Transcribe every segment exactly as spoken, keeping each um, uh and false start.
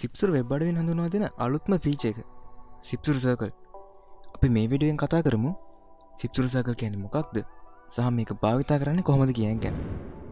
සිප්සුරු web අඩවියෙන් හඳුන්වා දෙන අලුත්ම ෆීචර් එක සිප්සුරු සර්කල්. අපි මේ වීඩියෝෙන් කතා කරමු සිප්සුරු සර්කල් කියන්නේ මොකක්ද සහ මේක භාවිතා කරන්නේ කොහොමද කියන එක ගැන.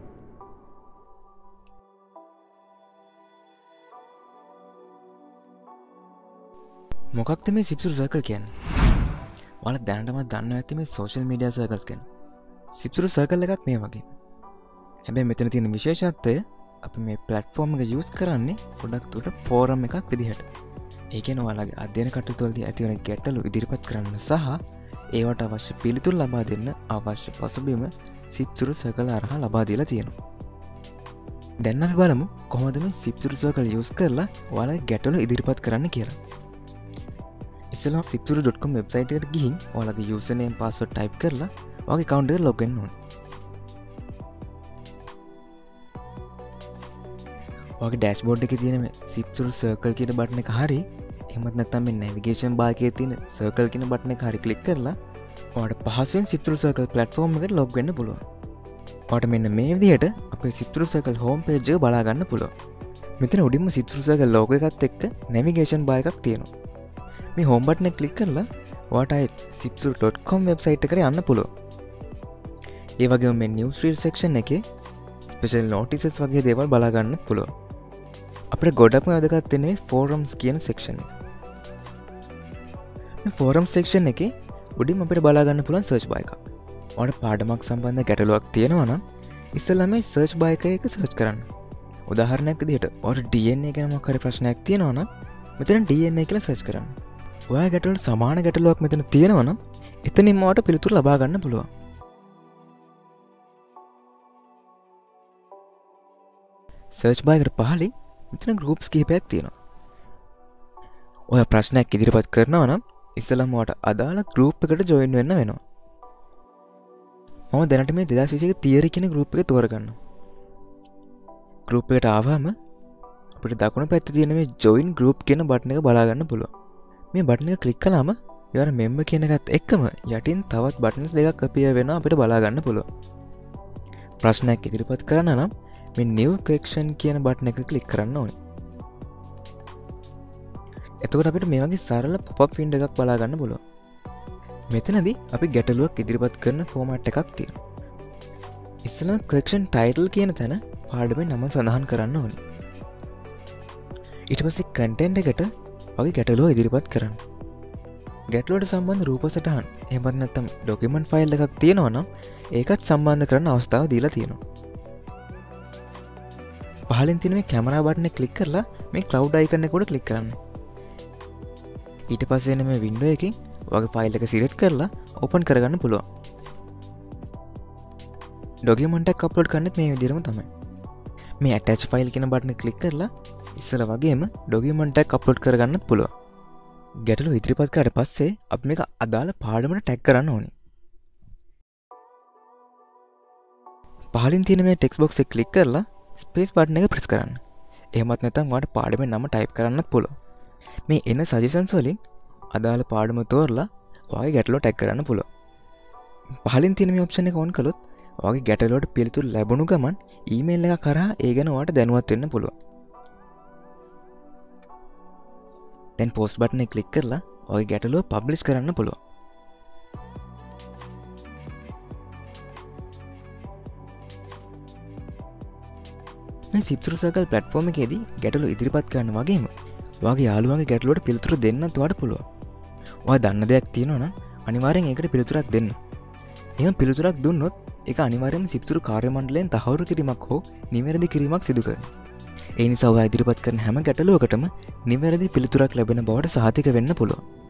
මොකක්ද මේ සිප්සුරු සර්කල් කියන්නේ? ඔයාලා දැනටමත් දන්නවා ඇති මේ සෝෂල් මීඩියා සර්කල්ස් ගැන. සිප්සුරු සර්කල් එකත් මේ වගේ. හැබැයි මෙතන තියෙන විශේෂත්වය අපි මේ ප්ලැට්ෆෝර්ම් එක යූස් කරන්නේ ගොඩක් දුරට ෆෝරම් එකක් විදිහට. ඒ කියන්නේ ඔයාලගේ අධ්‍යයන කටයුතුවලදී ඇතිවන ගැටලු ඉදිරිපත් කරන්න සහ ඒවට අවශ්‍ය පිළිතුරු ලබා දෙන්න අවශ්‍ය පසුබිම සිප්සුරු සර්කල් හරහා ලබා දීලා තියෙනවා. දැන් අපි බලමු කොහොමද මේ සිප්සුරු සර්කල් යූස් කරලා ඔයාලගේ ගැටලු ඉදිරිපත් කරන්න කියලා. ඉස්සෙල්ලා සිප්සුරු ඩොට් කොම් වෙබ්සයිට් එකට ගිහින් ඔයාලගේ යූසර් නේම් පාස්වර්ඩ් ටයිප් කරලා ඔයාගේ account එකට log වෙන්න ඕනේ. ඔයාගේ ඩෑෂ්බෝඩ් එකේ තියෙන මේ සිප්සුරු සර්කල් කියන බටන් එක හරි එහෙමත් නැත්නම් මේ නැවිගේෂන් බාර් එකේ තියෙන සර්කල් කියන බටන් එක හරි ක්ලික් කරලා ඔයාලට පහසුවෙන් සිප්සුරු සර්කල් ප්ලැට්ෆෝම් එකට log වෙන්න පුළුවන්. ඔයාලට මෙන්න මේ විදිහට අපේ සිප්සුරු සර්කල් හෝම් පේජ් එක බලා ගන්න පුළුවන්. මෙතන උඩින්ම සිප්සුරු සර්කල් ලෝගෝ එකත් එක්ක නැවිගේෂන් බාර් එකක් තියෙනවා. මේ හෝම් බටන් එක ක්ලික් කරලා ඔයාලට ආයේ සිප්සුරු ඩොට් කොම් වෙබ්සයිට් එකට යන්න පුළුවන්. ඒ වගේම මේ නිවුස් රීල් සෙක්ෂන් එකේ ස්පෙෂල් නෝටිසස් වගේ දේවල් බලා ගන්නත් පුළුවන්. අපිට ගොඩක්ම වැදගත් වෙන්නේ ෆෝරම්ස් කියන සෙක්ෂන් එක. මේ ෆෝරම් සෙක්ෂන් එකේ උඩින් අපිට බලා ගන්න පුළුවන් සර්ච් බාර් එකක්. ඔයාලට පාඩමක් සම්බන්ධ ගැටලුවක් තියෙනවා නම් ඉස්සෙල්ලා මේ සර්ච් බාර් එකේ එක සර්ච් කරන්න. උදාහරණයක් විදිහට ඔයාලට ඩී එන් ඒ ගැන මොකක් හරි ප්‍රශ්නයක් තියෙනවා නම් මෙතන ඩී එන් ඒ කියලා සර්ච් කරන්න. ඔයාගේ ගැටලුවට සමාන ගැටලුවක් මෙතන තියෙනවා නම් එතනින්ම ඔයාලට පිළිතුරු ලබා ගන්න පුළුවන්. සර්ච් බාර් එකට පහළින් මෙතන ගෲප්ස් කිහිපයක් තියෙනවා. ඔය ප්‍රශ්නයක් ඉදිරිපත් කරනවා නම් ඉස්සෙල්ලාම ඔයාලට අදාළ ගෲප් එකට ජොයින් වෙන්න වෙනවා. මම දැනට මේ දෙදාස් විසි එක තියරි කියන ගෲප් එක තෝරගන්නවා. ගෲප් එකට ආවම අපිට දකුණු පැත්තේ තියෙන මේ ජොයින් ගෲප් කියන බටන් එක බලා ගන්න පුළුවන්. මේ බටන් එක ක්ලික් කළාම යාර මෙම්බර් කියන එකත් එක්කම යටින් තවත් බටන්ස් දෙකක් අපිය වෙනවා අපිට බලා ගන්න පුළුවන්. ප්‍රශ්නයක් ඉදිරිපත් කරන්න නම් මේ new question කියන බටන් එක ක්ලික් කරන්න ඕනේ. එතකොට අපිට මේ වගේ සරල pop-up window එකක් බලා ගන්න පුළුවන්. මෙතනදී අපි ගැටලුවක් ඉදිරිපත් කරන ෆෝමැට් එකක් තියෙනවා. ඉස්සෙල්ලා question title කියන තැන පාඩමේ නම සඳහන් කරන්න ඕනේ. ඊට පස්සේ content එකට වගේ ගැටලුව ඉදිරිපත් කරන්න. ගැටලුවට සම්බන්ධ රූප සටහන් එහෙමත් නැත්නම් document file එකක් තියෙනවා නම් ඒකත් සම්බන්ධ කරන්න අවස්ථාව දීලා තියෙනවා. පහලින් තියෙන මේ කැමරා බටන් එක ක්ලික් කරලා මේ cloud icon එක උඩ ක්ලික් කරන්න. ඊට පස්සේ එන මේ window එකකින් ඔයාගේ ෆයිල් එක select කරලා open කරගන්න පුළුවන්. document එක upload කරන්නෙත් මේ විදිහටම තමයි. මේ attach file කියන බටන් එක ක්ලික් කරලා ඉස්සෙල්ලා වගේම document එක upload කරගන්නත් පුළුවන්. ගැටලුව ඉදිරිපත් කරාට පස්සේ අපි මේක අදාළ පාඩමට tag කරන්න ඕනේ. පහලින් තියෙන මේ text box එක ක්ලික් කරලා ස්පේස් බටන් එක ප්‍රෙස් කරන්න. එහෙමත් නැත්නම් ඔයාලට පාඩමේ නම ටයිප් කරන්නත් පුළුවන්. මේ එන සජෙෂන්ස් වලින් අදාළ පාඩම තෝරලා ඔයාගේ ගැටලුව ටැග් කරන්න පුළුවන්. පහලින් තියෙන මේ ඔප්ෂන් එක ඔන් කළොත් ඔයාගේ ගැටලුවට පිළිතුරු ලැබුණු ගමන් ඊමේල් එකක් කරා ඒ ගැන ඔයාලට දැනුවත් වෙන්න පුළුවන්. දැන් post බටන් එක ක්ලික් කරලා ඔයාගේ ගැටලුව පබ්ලිෂ් කරන්න පුළුවන්. මේ සිප්සුරු සර්කල් ප්ලැට්ෆෝම් එකේදී ගැටලු ඉදිරිපත් කරන වගේම ඔයාගේ යාළුවන්ගේ ගැටලුවට පිළිතුරු දෙන්නත් ඔයාලට පුළුවන්. ඔයා දන්න දෙයක් තියෙනවා නම් අනිවාර්යෙන් ඒකට පිළිතුරක් දෙන්න. එහෙම පිළිතුරක් දුන්නොත් ඒක අනිවාර්යයෙන්ම සිප්සුරු කාර්ය මණ්ඩලයෙන් තහවුරු කිරීමක් හෝ නිවැරදි කිරීමක් සිදු කරනවා. ඒ නිසා ඔයා ඉදිරිපත් කරන හැම ගැටලුවකටම නිවැරදි පිළිතුරක් ලැබෙන බවට සහතික වෙන්න පුළුවන්.